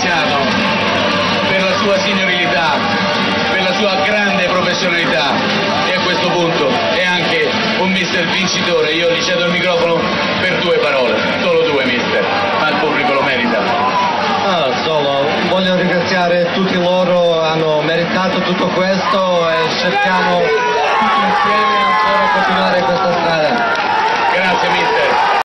Graziano per la sua signorilità, per la sua grande professionalità e a questo punto è anche un mister vincitore. Io gli cedo il microfono per 2 parole, solo 2 mister, ma il pubblico lo merita. Solo voglio ringraziare tutti loro, hanno meritato tutto questo e cerchiamo tutti insieme ancora continuare questa strada. Grazie mister.